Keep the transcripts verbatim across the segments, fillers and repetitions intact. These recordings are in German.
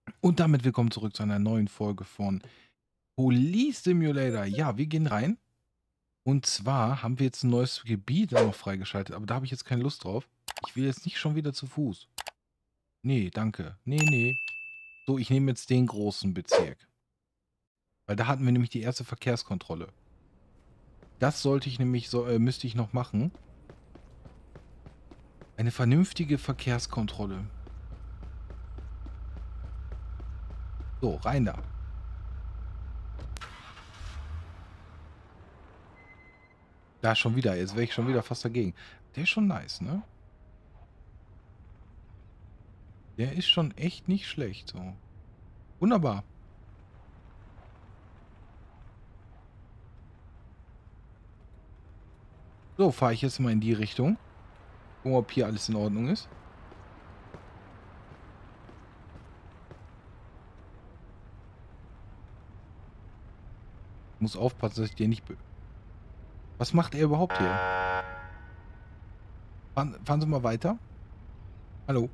Und damit willkommen zurück zu einer neuen Folge von Police Simulator. Ja, wir gehen rein. Und zwar haben wir jetzt ein neues Gebiet auch noch freigeschaltet, aber da habe ich jetzt keine Lust drauf. Ich will jetzt nicht schon wieder zu Fuß. Nee, danke. Nee, nee. So, ich nehme jetzt den großen Bezirk. Weil da hatten wir nämlich die erste Verkehrskontrolle. Das sollte ich nämlich, so, äh, müsste ich noch machen. Eine vernünftige Verkehrskontrolle. So, rein da. Da schon wieder, jetzt wäre ich schon wieder fast dagegen. Der ist schon nice, ne? Der ist schon echt nicht schlecht, so. Wunderbar. So, fahre ich jetzt mal in die Richtung. Gucken, ob hier alles in Ordnung ist. Muss aufpassen, dass ich den nicht... Be Was macht er überhaupt hier? Fahren, fahren Sie mal weiter. Hallo.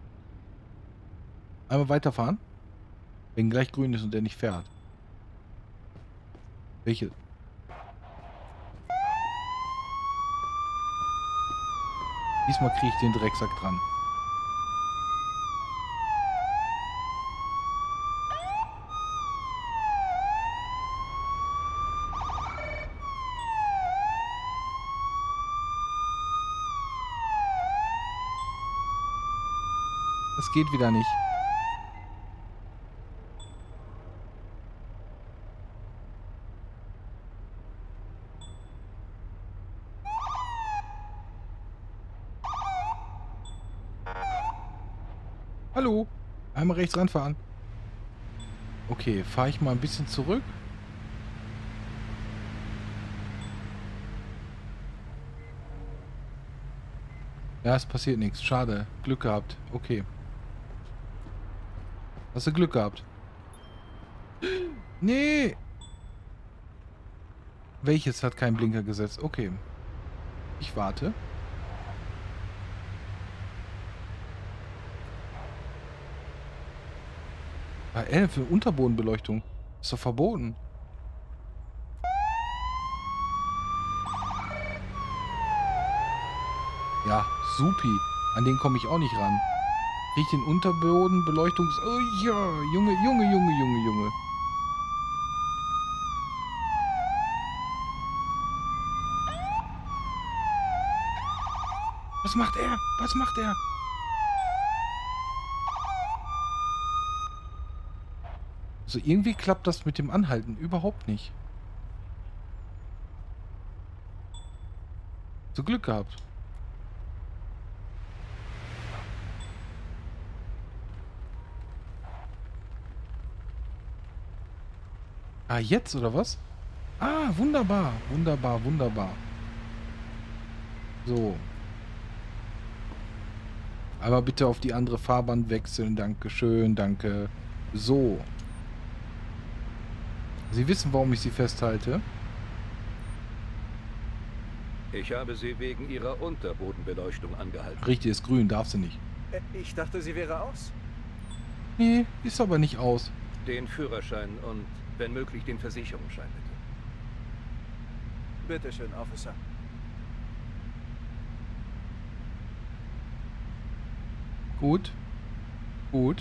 Einmal weiterfahren. Wenn gleich grün ist und der nicht fährt. Welche? Diesmal kriege ich den Drecksack dran. Das geht wieder nicht. Hallo. Einmal rechts ranfahren. Okay, fahre ich mal ein bisschen zurück. Ja, es passiert nichts. Schade. Glück gehabt. Okay. Hast du Glück gehabt? Nee. Welches hat keinen Blinker gesetzt? Okay. Ich warte. Ah, äh, für Unterbodenbeleuchtung. Ist doch verboten. Ja, supi. An den komme ich auch nicht ran. Krieg ich den Unterbodenbeleuchtungs... Oh ja, Junge, Junge, Junge, Junge, Junge. Was macht er? Was macht er? Also irgendwie klappt das mit dem Anhalten überhaupt nicht. So Glück gehabt. Ah, jetzt oder was? Ah, wunderbar. Wunderbar, wunderbar. So. Einmal bitte auf die andere Fahrbahn wechseln. Dankeschön, danke. So. Sie wissen, warum ich Sie festhalte. Ich habe Sie wegen Ihrer Unterbodenbeleuchtung angehalten. Richtig, ist grün, darf sie nicht. Äh, Ich dachte, sie wäre aus. Nee, ist aber nicht aus. Den Führerschein und, wenn möglich, den Versicherungsschein bitte. Bitte schön, Officer. Gut. Gut.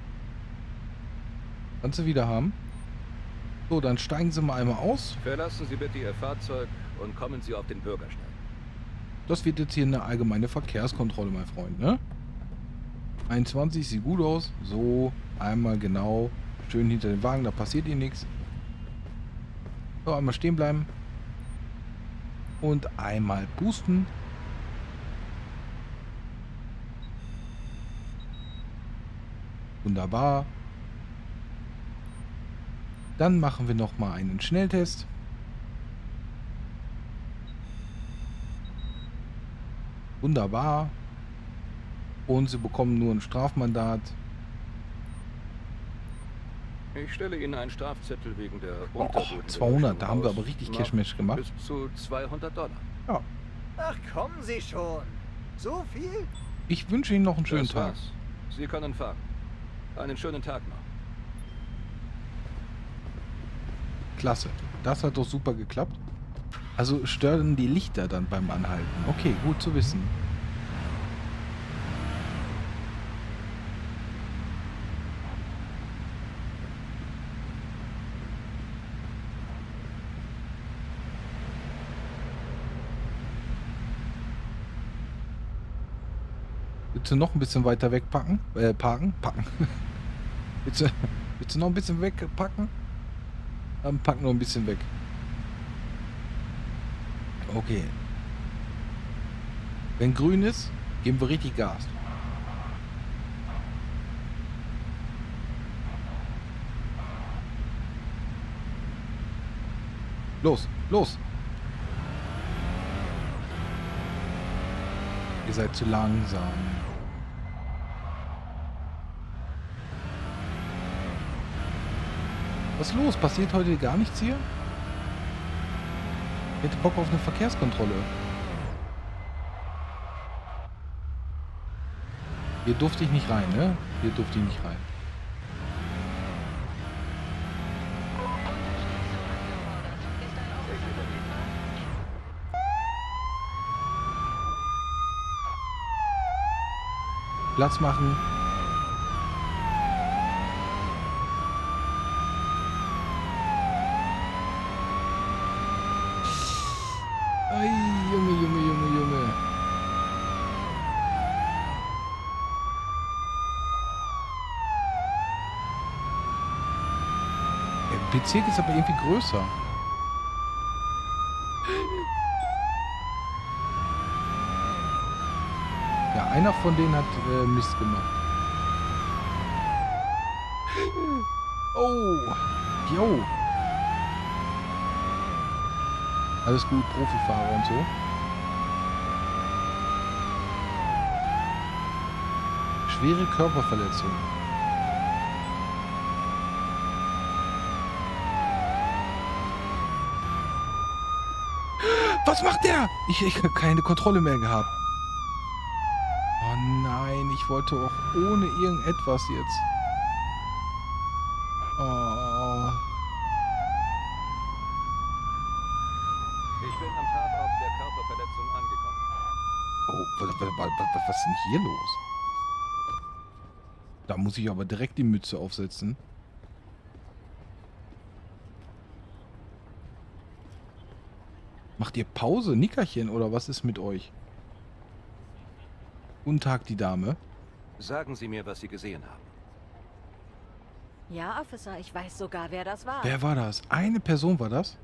Kannst du wieder haben. So, dann steigen Sie mal einmal aus. Verlassen Sie bitte Ihr Fahrzeug und kommen Sie auf den Bürgersteig. Das wird jetzt hier eine allgemeine Verkehrskontrolle, mein Freund, ne? einundzwanzig sieht gut aus. So, einmal genau. Schön hinter den Wagen, da passiert Ihnen nichts. So, einmal stehen bleiben. Und einmal pusten. Wunderbar. Dann machen wir noch mal einen Schnelltest. Wunderbar. Und Sie bekommen nur ein Strafmandat. Ich stelle Ihnen einen Strafzettel wegen der Oh, Unterbodenbeleuchtung zweihundert, da haben wir aus. aber richtig Macht Cashmatch gemacht. Bis zu zweihundert Dollar. Ja, Ach, kommen Sie schon. So viel? ich wünsche Ihnen noch einen schönen Das Tag. war's. Sie können fahren. Einen schönen Tag noch. Klasse. Das hat doch super geklappt. Also stören die Lichter dann beim Anhalten. Okay, gut zu wissen. Willst du noch ein bisschen weiter wegpacken? Äh, parken? Packen. willst, du, willst du noch ein bisschen wegpacken? Dann pack nur ein bisschen weg. Okay. Wenn grün ist, geben wir richtig Gas. Los, los! Ihr seid zu langsam. Was ist los? Passiert heute gar nichts hier? Ich hätte Bock auf eine Verkehrskontrolle. Hier durfte ich nicht rein, ne? Hier durfte ich nicht rein. Platz machen. Ei, Junge, Junge, Junge, Junge. Der Bezirk ist aber irgendwie größer. Ja, einer von denen hat äh, Mist gemacht. Oh, jo. Alles gut, Profifahrer und so. Schwere Körperverletzung. Was macht der? Ich, ich habe keine Kontrolle mehr gehabt. Oh nein, ich wollte auch ohne irgendetwas jetzt. Oh. Ich bin am Tatort der Körperverletzung angekommen. Oh, was, was, was, was ist denn hier los? Da muss ich aber direkt die Mütze aufsetzen. Macht ihr Pause, Nickerchen, oder was ist mit euch? Guten Tag, die Dame. Sagen Sie mir, was Sie gesehen haben. Ja, Officer, ich weiß sogar, wer das war. Wer war das? Eine Person war das?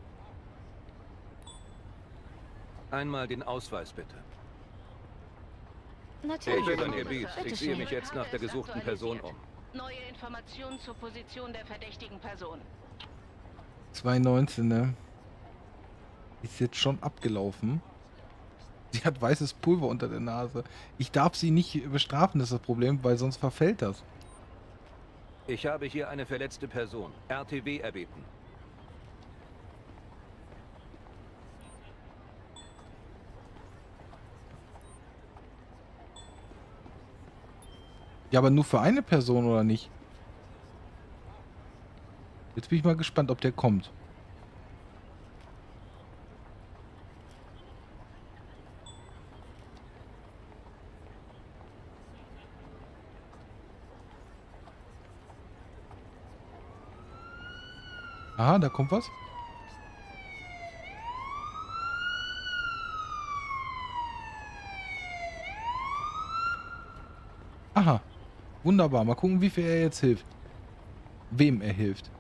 Einmal den Ausweis, bitte. Natürlich. Ich bin Ihr Beat. Bitte Ich sehe schön. mich jetzt nach der gesuchten Person um. Neue Informationen zur Position der verdächtigen Person. zwei neunzehn, ne? Ist jetzt schon abgelaufen. Sie hat weißes Pulver unter der Nase. Ich darf sie nicht bestrafen, das ist das Problem, weil sonst verfällt das. Ich habe hier eine verletzte Person. R T W erbeten. Ja, aber nur für eine Person, oder nicht? Jetzt bin ich mal gespannt, ob der kommt. Aha, da kommt was. Aha. Wunderbar. Mal gucken, wie viel er jetzt hilft. Wem er hilft.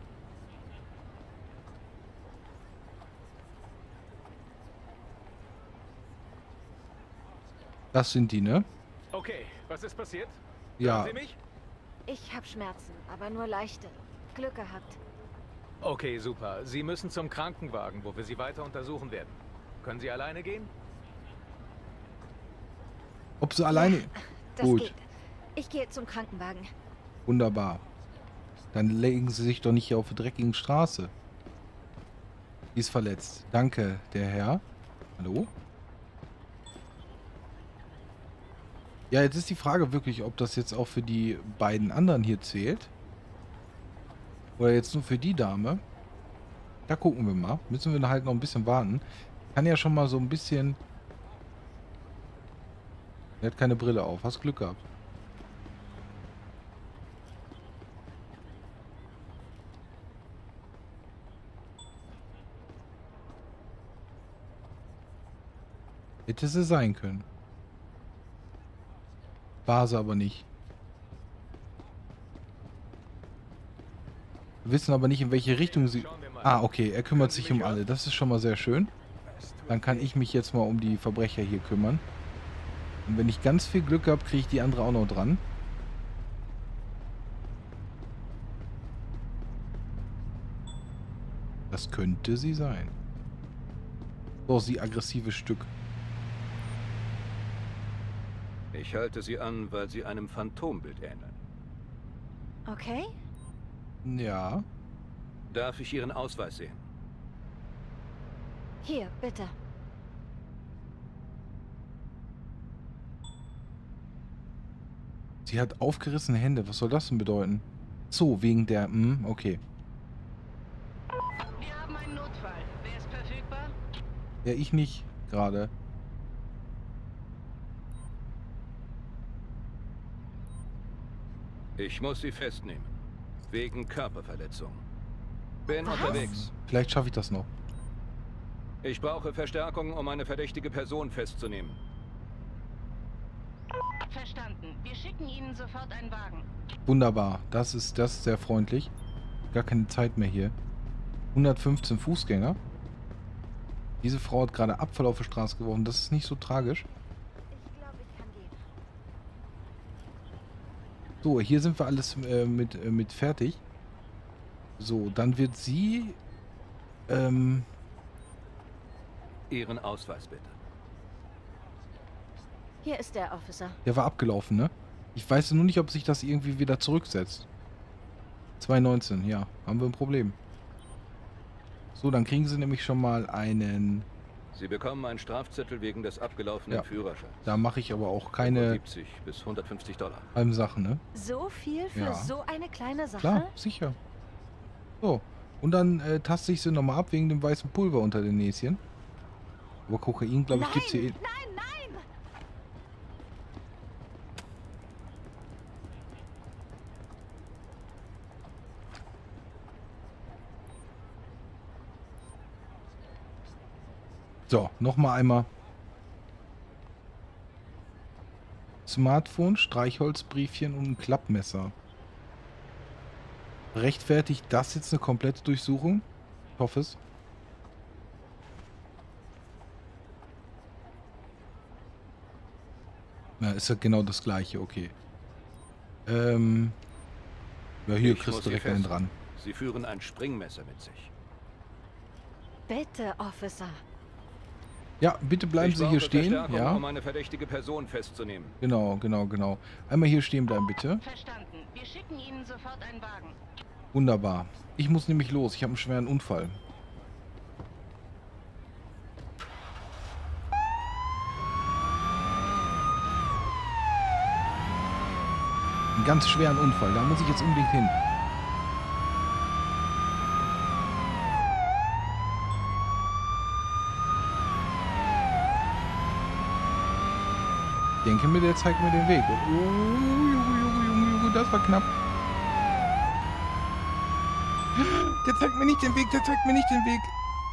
Das sind die, ne? Okay, was ist passiert? Ja. Hören Sie mich? Ich habe Schmerzen, aber nur leichte. Glück gehabt. Okay, super. Sie müssen zum Krankenwagen, wo wir Sie weiter untersuchen werden. Können Sie alleine gehen? Ob sie alleine... Das Gut. geht. Ich gehe zum Krankenwagen. Wunderbar. Dann legen Sie sich doch nicht hier auf der dreckigen Straße. Die ist verletzt. Danke, der Herr. Hallo? Ja, jetzt ist die Frage wirklich, ob das jetzt auch für die beiden anderen hier zählt. Oder jetzt nur für die Dame. Da gucken wir mal. Müssen wir halt noch ein bisschen warten. Kann ja schon mal so ein bisschen... Er hat keine Brille auf. Hast Glück gehabt. Hätte sie sein können. War sie aber nicht. Wir wissen aber nicht, in welche Richtung sie... Ah, okay. Er kümmert sich um alle. Das ist schon mal sehr schön. Dann kann ich mich jetzt mal um die Verbrecher hier kümmern. Und wenn ich ganz viel Glück habe, kriege ich die andere auch noch dran. Das könnte sie sein. So, sie aggressive Stück. Ich halte sie an, weil sie einem Phantombild ähneln. Okay? Ja. Darf ich Ihren Ausweis sehen? Hier, bitte. Sie hat aufgerissene Hände. Was soll das denn bedeuten? So, wegen der... Hm, okay. Wir haben einen Notfall. Wer ist verfügbar? Ja, ich nicht gerade. Ich muss Sie festnehmen. Wegen Körperverletzung. Bin Was? unterwegs. Vielleicht schaffe ich das noch. Ich brauche Verstärkung, um eine verdächtige Person festzunehmen. Verstanden. Wir schicken Ihnen sofort einen Wagen. Wunderbar. Das ist das ist sehr freundlich. Gar keine Zeit mehr hier. hundertfünfzehn Fußgänger. Diese Frau hat gerade Abfall auf die Straße geworfen. Das ist nicht so tragisch. Ich glaube, ich kann gehen. So, hier sind wir alles äh, mit, äh, mit fertig. So, dann wird sie... Ähm, Ihren Ausweis bitte. Hier ist der Officer. der war abgelaufen, ne? Ich weiß nur nicht, ob sich das irgendwie wieder zurücksetzt. zwei neunzehn, ja. Haben wir ein Problem. So, dann kriegen sie nämlich schon mal einen... Sie bekommen einen Strafzettel wegen des abgelaufenen Ja. Führerscheins. Da mache ich aber auch keine siebzig bis hundertfünfzig Dollar. halben Sachen, ne? So viel für Ja. so eine kleine Sache? Klar, sicher. So, und dann äh, taste ich sie nochmal ab wegen dem weißen Pulver unter den Näschen. Aber Kokain, glaube ich, Nein, gibt's hier eh... nein, nein! So, nochmal einmal. Smartphone, Streichholzbriefchen und ein Klappmesser. Rechtfertigt das jetzt eine komplette Durchsuchung? Ich hoffe es. Na, ist ja genau das gleiche, okay. Ähm. Ja, hier Ich kriegst muss du direkt Sie einen fest- dran. Sie führen ein Springmesser mit sich. Bitte, Officer. Ja, bitte bleiben ich Sie brauche hier stehen. Verstärkung, Ja, um eine verdächtige Person festzunehmen. genau, genau, genau. Einmal hier stehen bleiben, bitte. Verstanden. Wir schicken Ihnen sofort einen Wagen. Wunderbar. Ich muss nämlich los. Ich habe einen schweren Unfall. Einen ganz schweren Unfall. Da muss ich jetzt unbedingt hin. Ich denke mir, der zeigt mir den Weg. Oh, Junge, Junge, Junge, Junge, das war knapp. Der zeigt mir nicht den Weg, der zeigt mir nicht den Weg.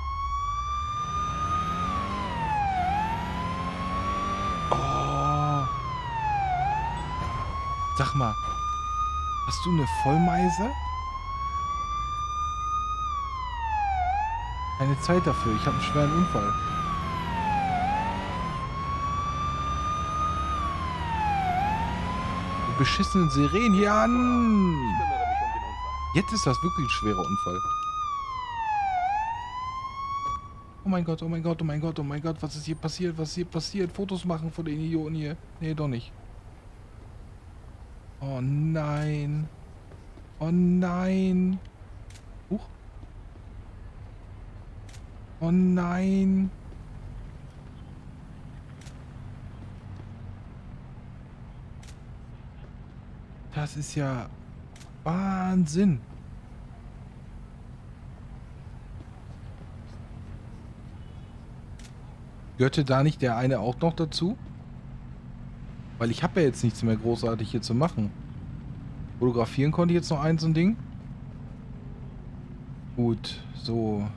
Oh. Sag mal, hast du eine Vollmeise? Keine Zeit dafür, ich habe einen schweren Unfall. Die beschissenen Sirenen hier an. Ich kümmere mich um den Unfall. Jetzt ist das wirklich ein schwerer Unfall. Oh mein Gott, oh mein Gott, oh mein Gott, oh mein Gott, was ist hier passiert? Was ist hier passiert? Fotos machen von den Idioten hier. Nee, doch nicht. Oh nein. Oh nein. Huch. Oh nein. Das ist ja Wahnsinn. Gehörte da nicht der eine auch noch dazu? Weil ich habe ja jetzt nichts mehr großartig hier zu machen. Fotografieren konnte ich jetzt noch ein so ein Ding. Gut, so.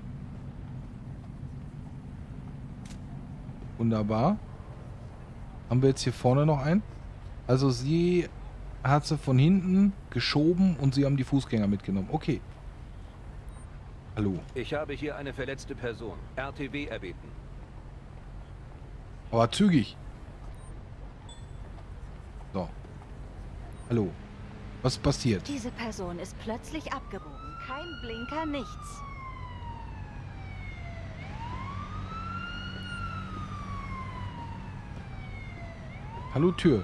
Wunderbar. Haben wir jetzt hier vorne noch einen? Also sie hat sie von hinten geschoben und sie haben die Fußgänger mitgenommen. Okay. Hallo. Ich habe hier eine verletzte Person. R T W erbeten. Aber zügig. So. Hallo. Was ist passiert? Diese Person ist plötzlich abgebogen. Kein Blinker, nichts. Hallo Tür.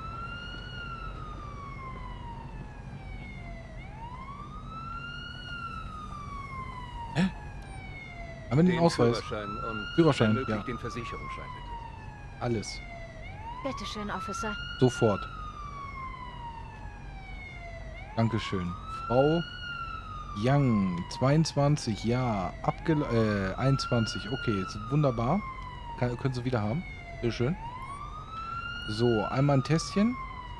Hä? Haben wir den, Den Ausweis? Führerschein und Führerschein, wenn möglich ja. den Versicherungsschein bitte. Alles. Bitteschön, Officer. Sofort. Dankeschön. Frau Young, zweiundzwanzig, ja. Abge äh, einundzwanzig, okay, ist wunderbar. Kann, können Sie wieder haben. Sehr schön. So, einmal ein Testchen.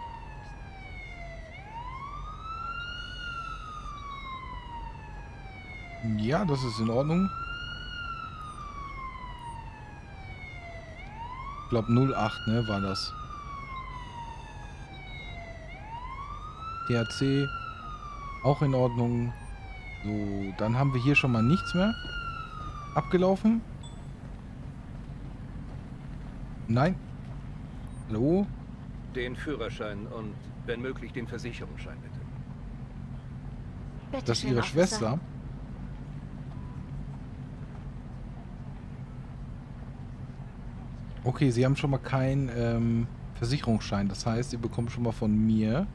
Ja, das ist in Ordnung. Ich glaube null acht, ne, war das. T H C auch in Ordnung. So, dann haben wir hier schon mal nichts mehr. Abgelaufen. Nein. Hallo? Den Führerschein und wenn möglich den Versicherungsschein bitte. Bitteschön, Das ist Ihre Officer. Schwester. Okay, Sie haben schon mal keinen ähm, Versicherungsschein. Das heißt, Sie bekommen schon mal von mir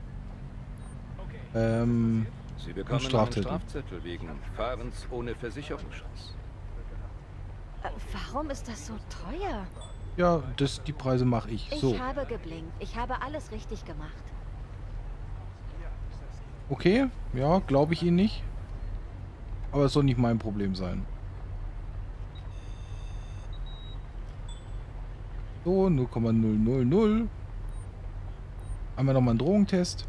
ähm, Sie bekommen einen Strafzettel. Strafzettel wegen Fahrens ohne Versicherungsschutz. Äh, warum ist das so teuer? ja, das, die Preise mache ich. Ich So, habe geblinkt. Ich habe alles richtig gemacht. okay, ja, glaube ich Ihnen nicht. Aber es soll nicht mein Problem sein. So, null Komma null null null. Haben wir nochmal einen Drogentest.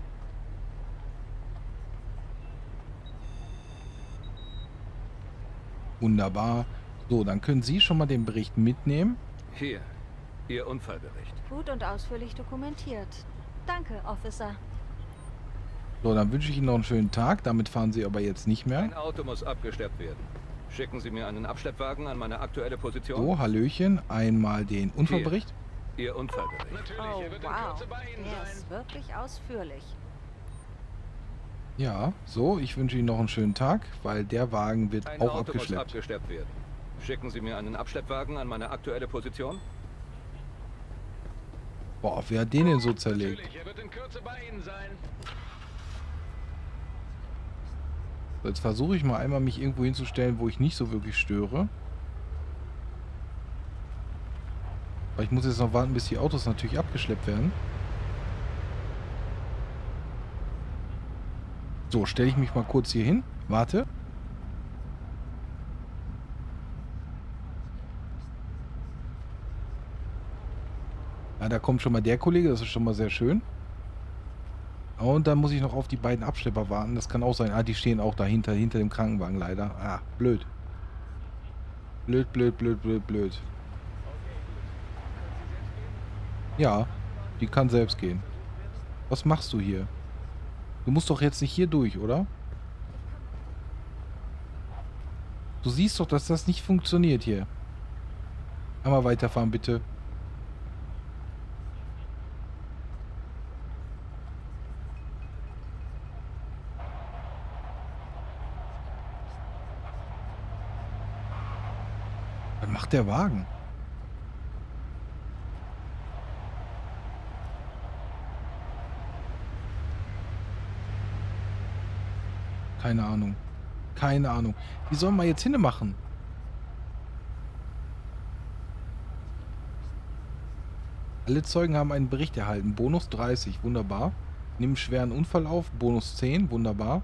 Wunderbar. So, dann können Sie schon mal den Bericht mitnehmen. Hier, Ihr Unfallbericht. Gut und ausführlich dokumentiert. Danke, Officer. So, dann wünsche ich Ihnen noch einen schönen Tag. Damit fahren Sie aber jetzt nicht mehr. Ein Auto muss abgeschleppt werden. Schicken Sie mir einen Abschleppwagen an meine aktuelle Position. So, Hallöchen. Einmal den Unfallbericht. Ihr Unfallbericht. Oh, wow. Der ist wirklich ausführlich. Ja, so, ich wünsche Ihnen noch einen schönen Tag, weil der Wagen wird Ein auch Auto muss abgeschleppt. abgeschleppt werden. Schicken Sie mir einen Abschleppwagen an meine aktuelle Position. Boah, wer hat den denn so zerlegt? Natürlich, er wird in Kürze bei Ihnen sein. So, jetzt versuche ich mal einmal mich irgendwo hinzustellen, wo ich nicht so wirklich störe. Aber ich muss jetzt noch warten, bis die Autos natürlich abgeschleppt werden. So, stelle ich mich mal kurz hier hin. Warte. Ja, da kommt schon mal der Kollege, das ist schon mal sehr schön. Und dann muss ich noch auf die beiden Abschlepper warten. Das kann auch sein. Ah, die stehen auch dahinter, hinter dem Krankenwagen leider. Ah, blöd. Blöd, blöd, blöd, blöd, blöd. Ja, die kann selbst gehen. Was machst du hier? Du musst doch jetzt nicht hier durch, oder? Du siehst doch, dass das nicht funktioniert hier. Einmal weiterfahren, bitte. Was macht der Wagen? Keine Ahnung. Keine Ahnung. Wie sollen wir jetzt hinmachen? Alle Zeugen haben einen Bericht erhalten. Bonus dreißig. Wunderbar. Nimm schweren Unfall auf. Bonus zehn. Wunderbar.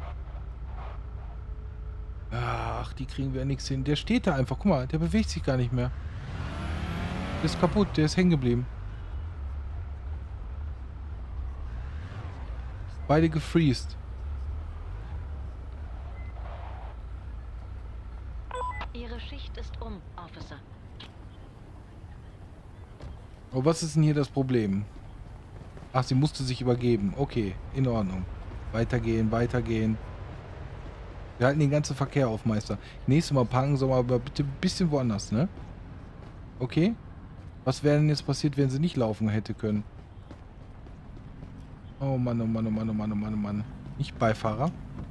Ach, die kriegen wir nichts hin. Der steht da einfach. Guck mal, der bewegt sich gar nicht mehr. Der ist kaputt. Der ist hängen geblieben. Beide gefreezed. Ihre Schicht ist um, Officer. Oh, was ist denn hier das Problem? Ach, sie musste sich übergeben. Okay, in Ordnung. Weitergehen, weitergehen. Wir halten den ganzen Verkehr auf, Meister. Nächstes Mal parken Sie aber bitte ein bisschen woanders, ne? Okay? Was wäre denn jetzt passiert, wenn sie nicht laufen hätte können? Oh Mann, oh Mann, oh Mann, oh Mann, oh Mann, oh Mann. Nicht Beifahrer.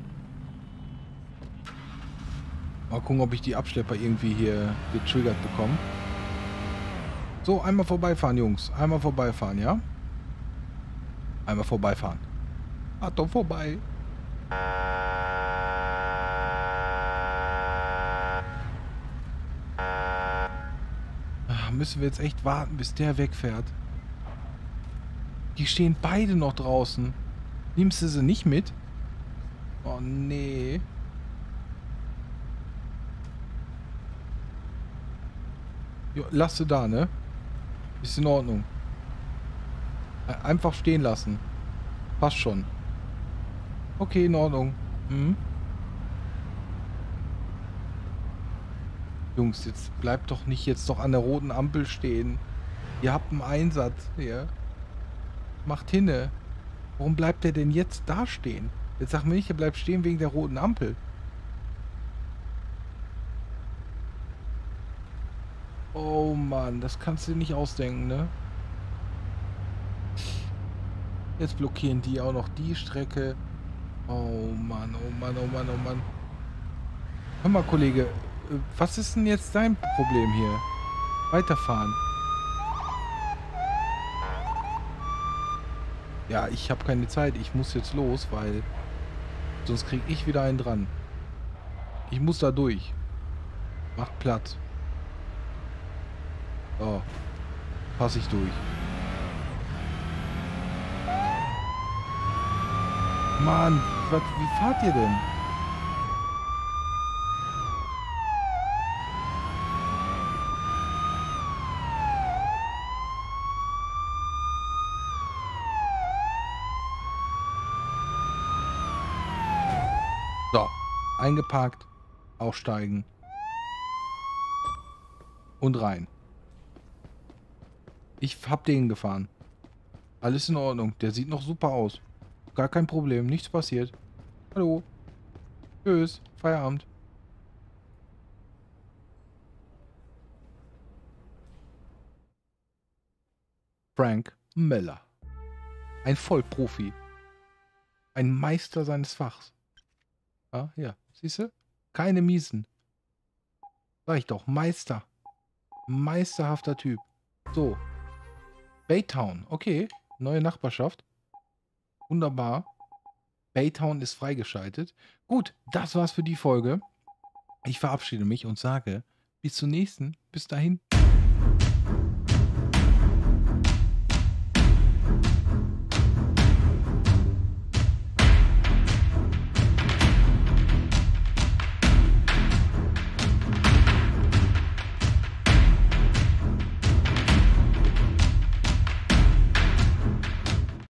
Mal gucken, ob ich die Abschlepper irgendwie hier getriggert bekomme. So, einmal vorbeifahren, Jungs. Einmal vorbeifahren, ja? Einmal vorbeifahren. Fahrt doch vorbei. Ach, müssen wir jetzt echt warten, bis der wegfährt. Die stehen beide noch draußen. Nimmst du sie nicht mit? Oh, nee. Jo, lass sie da, ne? Ist in Ordnung. Einfach stehen lassen. Passt schon. Okay, in Ordnung. Hm? Jungs, jetzt bleibt doch nicht jetzt doch an der roten Ampel stehen. Ihr habt einen Einsatz hier. Macht hinne. Warum bleibt der denn jetzt da stehen? Jetzt sag mir nicht, er bleibt stehen wegen der roten Ampel. Oh Mann, das kannst du dir nicht ausdenken, ne? Jetzt blockieren die auch noch die Strecke. Oh Mann, oh Mann, oh Mann, oh Mann. Hör mal, Kollege, was ist denn jetzt dein Problem hier? Weiterfahren. Ja, ich habe keine Zeit. Ich muss jetzt los, weil sonst kriege ich wieder einen dran. Ich muss da durch. Macht Platz. So. Passe ich durch. Mann, was, wie fahrt ihr denn? So, eingeparkt, aussteigen und rein. Ich hab den gefahren. Alles in Ordnung. Der sieht noch super aus. Gar kein Problem. Nichts passiert. Hallo. Tschüss. Feierabend. Frank Miller. Ein Vollprofi. Ein Meister seines Fachs. Ah, ja. Siehst du? Keine Miesen. Sag ich doch. Meister. Meisterhafter Typ. So. Baytown. Okay. Neue Nachbarschaft. Wunderbar. Baytown ist freigeschaltet. Gut, das war's für die Folge. Ich verabschiede mich und sage bis zur nächsten. Bis dahin.